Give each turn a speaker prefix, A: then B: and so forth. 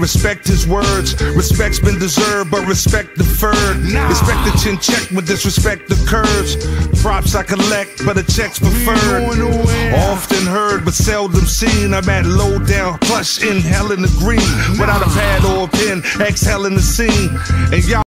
A: respect his words. Respect's been deserved, but respect deferred. Respect the chin check when disrespect occurs. Props I collect, but a check's preferred. Often heard, but seldom seen. I'm at low down, plush, inhaling the green. Without a pad or a pen, exhaling the scene. And y'all